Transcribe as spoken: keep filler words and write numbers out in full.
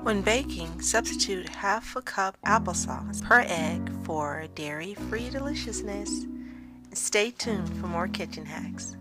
When baking, substitute half a cup applesauce per egg for dairy-free deliciousness. Stay tuned for more kitchen hacks.